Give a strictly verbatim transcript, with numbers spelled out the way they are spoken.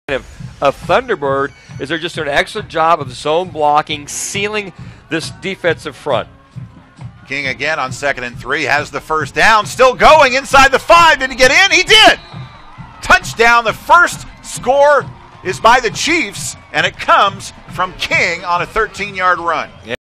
of, of Thunderbird is they're just doing an excellent job of zone blocking, sealing this defensive front. King again on second and three, has the first down, still going inside the five. Did he get in? He did! Touchdown. The first score is by the Chiefs, and it comes from King on a thirteen-yard run.